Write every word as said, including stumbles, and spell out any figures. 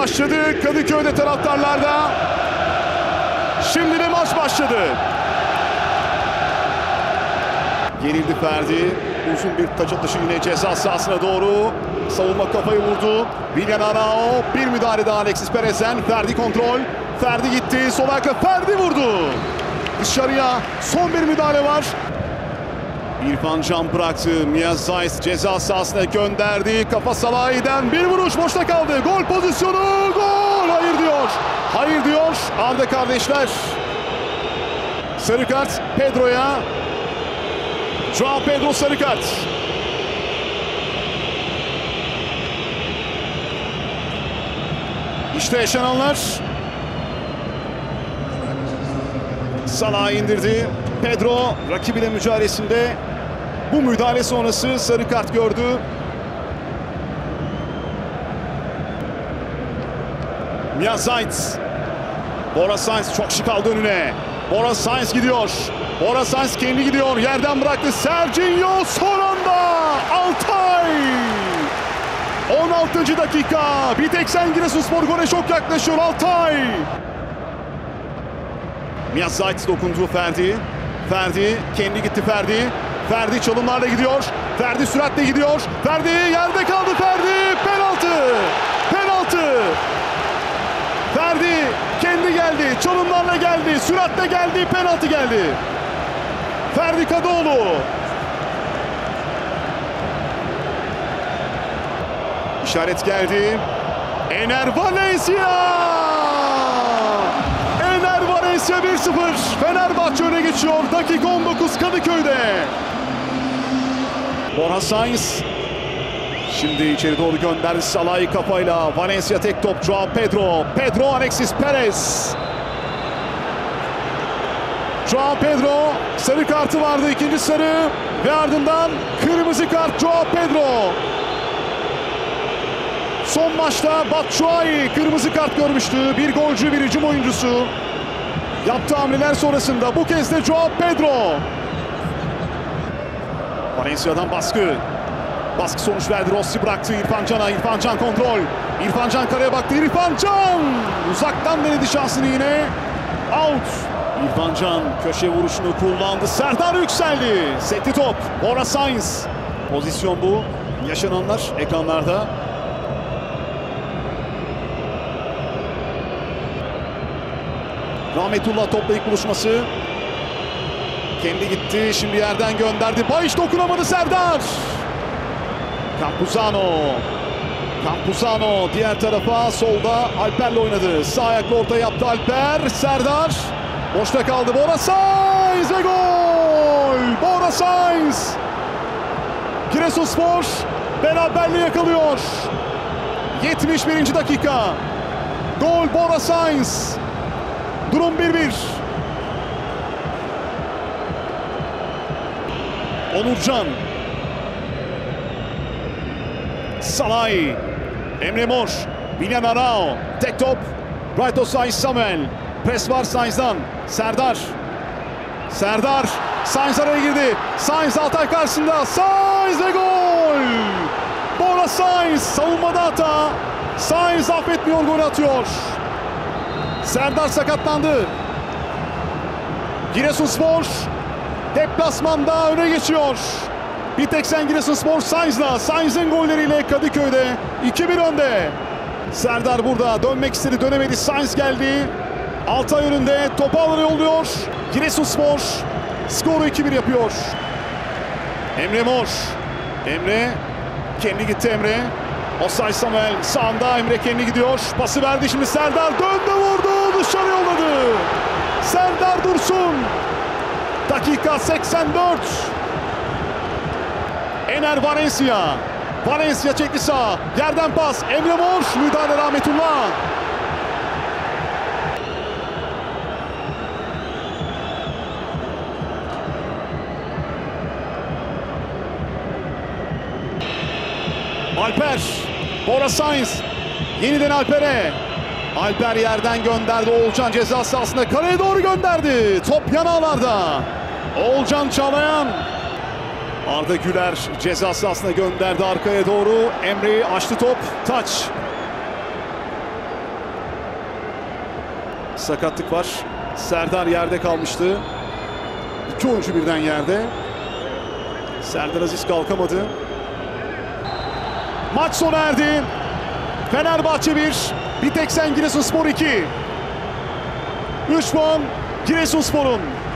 başladı Kadıköy'de taraftarlarda. Şimdi de maç başladı. Gerildi Ferdi. Uzun bir taç atışı yine ceza sahasına doğru. Savunma kafayı vurdu. Willian Arao. Bir müdahale daha Alexis Perez'den. Ferdi kontrol. Ferdi gitti. Sol ayakla Ferdi vurdu. Dışarıya son bir müdahale var. İrfan Can bıraktı. Mia Zayt ceza sahasına gönderdi. Kafa Salahi'den bir vuruş boşta kaldı. Gol pozisyonu. Gol. Hayır diyor. Hayır diyor. Arda kardeşler. Sarı kart Pedro'ya. Joao Pedro sarı kart. İşte yaşananlar. Salah indirdi. Pedro rakibiyle mücadelesinde bu müdahale sonrası sarı kart gördü. Mia Zayt. Bora Sainz çok şık aldı önüne. Bora Sainz gidiyor. Bora Sainz kendi gidiyor. Yerden bıraktı. Serginho son anda. Altay. on altıncı dakika. Biteksen Giresunspor gole çok yaklaşıyor Altay. Mia Zayt dokundu Ferdi. Ferdi kendi gitti Ferdi. Ferdi çalımlarla gidiyor. Ferdi süratle gidiyor. Ferdi yerde kaldı Ferdi. Penaltı. Penaltı. Ferdi kendi geldi. Çalımlarla geldi. Süratle geldi. Penaltı geldi. Ferdi Kadıoğlu. İşaret geldi. Ener Valencia. Ener Valencia bir sıfır. Fenerbahçe öne geçiyor. Dakika on dokuz Kadıköy'de. Bora Sainz. Şimdi içeri doğru gönderdi Salah'ı kafayla. Valencia tek top. Joao Pedro. Pedro Alexis Perez. Joao Pedro sarı kartı vardı, ikinci sarı ve ardından kırmızı kart Joao Pedro. Son maçta Batshuayi kırmızı kart görmüştü. Bir golcü, bir hücum oyuncusu. Yaptığı hamleler sonrasında bu kez de Joao Pedro. Valencia'dan baskı. Baskı sonuç verdi. Rossi bıraktı İrfan Can'a. İrfan Can kontrol. İrfan Can kareye baktı. İrfan Can uzaktan denedi şansını yine. Out. İrfan Can köşe vuruşunu kullandı. Serdar yükseldi. Sekti top. Bora Sainz. Pozisyon bu. Yaşananlar ekranlarda. Rahmetullah topla ilk buluşması. Kendi gitti. Şimdi yerden gönderdi. Bayiş dokunamadı Serdar. Campuzano. Campuzano diğer tarafa solda Alper'le oynadı. Sağ ayakla orta yaptı Alper. Serdar. Boşta kaldı. Bora Sainz ve gol. Bora Sainz. Giresunspor beraberliği yakalıyor. yetmiş birinci dakika. Gol Bora Sainz. Durum bir bir. Onurcan. Salahi. Emre Mor. Willian Arao. Tek top. Right offside Samuel. Pres var Sainz'dan. Serdar. Serdar. Sainz araya girdi. Sainz Altay karşısında. Sainz ve gol. Bora Sainz savunmada hata. Sainz affetmiyor, gol atıyor. Serdar sakatlandı. Giresunspor deplasmanda öne geçiyor. Biteksen Giresunspor Sainz'la. Sainz'in golleriyle Kadıköy'de iki bir önde. Serdar burada dönmek istedi, dönemedi. Sainz geldi. Altay önünde topu alır yolluyor. Giresunspor skoru iki bir yapıyor. Emre Mor. Emre kendi gitti Emre. Osay Samuel sağında, Emre kendi gidiyor. Pası verdi şimdi Serdar. Döndü vurdu. Dışarı yolladı. Serdar Dursun. Dakika seksen dört. Ener Valencia. Valencia çekti sağ. Yerden pas. Emre Mor. Müdahale Rahmetullah. Alper. Bora Sainz. Yeniden Alper'e. Alper yerden gönderdi. Oğulcan ceza sahasında kaleye doğru gönderdi. Top yan ağlarda. Oğulcan Çağlayan. Arda Güler ceza sahasına gönderdi arkaya doğru. Emre'yi açtı top. Taç. sakatlık var. Serdar yerde kalmıştı. İki oyuncu birden yerde. Serdar Aziz kalkamadı. Maç sona erdi. Fenerbahçe bir, Biteksen Giresunspor iki. üç puan Giresunspor'un.